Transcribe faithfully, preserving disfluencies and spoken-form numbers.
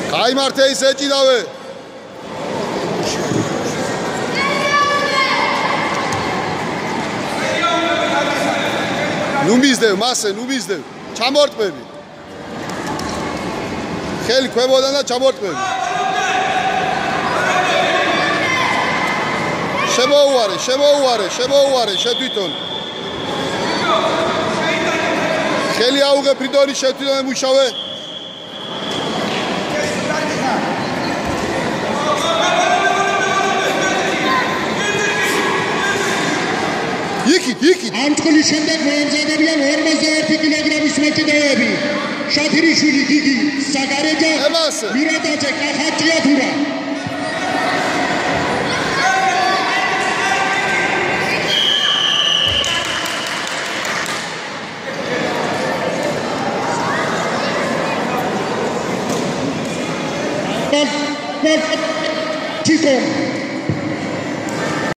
გაიმართე ის ეჭიდავე. ნუ მისდევ, მასე, ნუ მისდევ. ჩამორტყმები. ხელი ქვემოდან და ჩამორტყმები. შემოუარე, შემოუარე, შემოუარე, შეთვითონ. ხელი აუღე ფრიდონის შეთვითონ ემუშავე. იქით, იქით. ამ წყლის შემდეგ მოემზადებიან ორმოცდაერთი კილოგრამის მოჭიდავეები. შათირიშვილი, გიგი, საგარეჯა, მირატაძე, კახაჭიათურა. Chico.